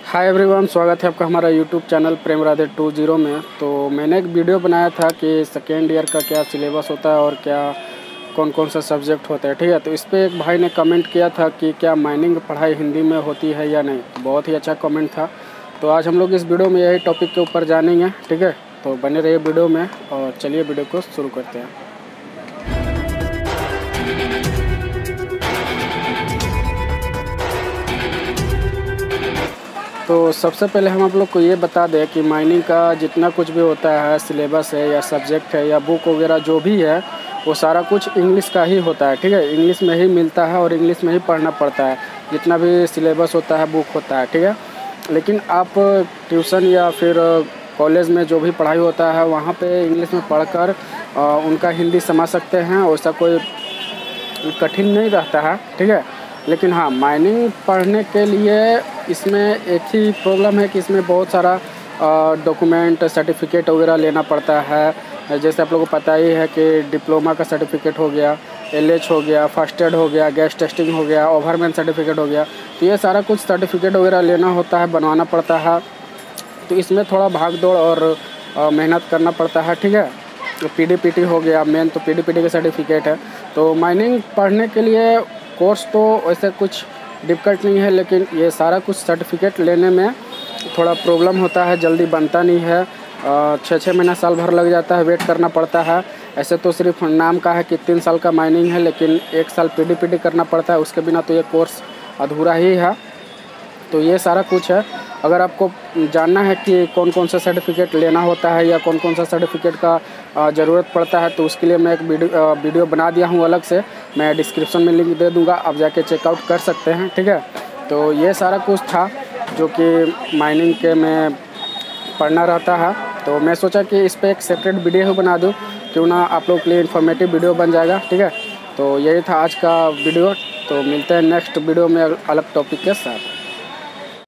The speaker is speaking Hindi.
हाय एवरीवन, स्वागत है आपका हमारा यूट्यूब चैनल प्रेम राधे 20 में। तो मैंने एक वीडियो बनाया था कि सेकेंड ईयर का क्या सिलेबस होता है और क्या कौन कौन सा सब्जेक्ट होता है। ठीक है, तो इस पर एक भाई ने कमेंट किया था कि क्या माइनिंग पढ़ाई हिंदी में होती है या नहीं। बहुत ही अच्छा कमेंट था। तो आज हम लोग इस वीडियो में यही टॉपिक के ऊपर जानेंगे। ठीक है, तो बने रहिए वीडियो में और चलिए वीडियो को शुरू करते हैं। तो सबसे पहले हम आप लोग को ये बता दें कि माइनिंग का जितना कुछ भी होता है, सिलेबस है या सब्जेक्ट है या बुक वगैरह जो भी है, वो सारा कुछ इंग्लिश का ही होता है। ठीक है, इंग्लिश में ही मिलता है और इंग्लिश में ही पढ़ना पड़ता है। जितना भी सिलेबस होता है, बुक होता है। ठीक है, लेकिन आप ट्यूशन या फिर कॉलेज में जो भी पढ़ाई होता है वहाँ पे इंग्लिश में पढ़कर उनका हिंदी समझ सकते हैं। वैसा कोई कठिन नहीं रहता है। ठीक है, लेकिन हाँ, माइनिंग पढ़ने के लिए इसमें एक ही प्रॉब्लम है कि इसमें बहुत सारा डॉक्यूमेंट सर्टिफिकेट वगैरह लेना पड़ता है। जैसे आप लोगों को पता ही है कि डिप्लोमा का सर्टिफिकेट हो गया, एलएच हो गया, फर्स्ट एड हो गया, गैस टेस्टिंग हो गया, ओवरमैन सर्टिफिकेट हो गया। तो ये सारा कुछ सर्टिफिकेट वगैरह लेना होता है, बनवाना पड़ता है। तो इसमें थोड़ा भाग दौड़ और मेहनत करना पड़ता है। ठीक है, तो पीडीपीटी हो गया, मेन तो पीडीपीटी का सर्टिफिकेट है। तो माइनिंग पढ़ने के लिए कोर्स तो वैसे कुछ डिफ़िकल्ट नहीं है, लेकिन ये सारा कुछ सर्टिफिकेट लेने में थोड़ा प्रॉब्लम होता है, जल्दी बनता नहीं है। 6 महीना साल भर लग जाता है, वेट करना पड़ता है। ऐसे तो सिर्फ नाम का है कि 3 साल का माइनिंग है, लेकिन 1 साल पीडीपीटी करना पड़ता है। उसके बिना तो ये कोर्स अधूरा ही है। तो ये सारा कुछ है। अगर आपको जानना है कि कौन कौन सा सर्टिफिकेट लेना होता है या कौन कौन सा सर्टिफिकेट का ज़रूरत पड़ता है, तो उसके लिए मैं एक वीडियो बना दिया हूँ अलग से। मैं डिस्क्रिप्शन में लिंक दे दूँगा, आप जाके चेकआउट कर सकते हैं। ठीक है, तो ये सारा कुछ था जो कि माइनिंग के में पढ़ना रहता है। तो मैं सोचा कि इस पर एक सेपरेट वीडियो बना दूँ, क्यों ना आप लोग के लिए इन्फॉर्मेटिव वीडियो बन जाएगा। ठीक है, तो यही था आज का वीडियो। तो मिलते हैं नेक्स्ट वीडियो में अलग टॉपिक के साथ।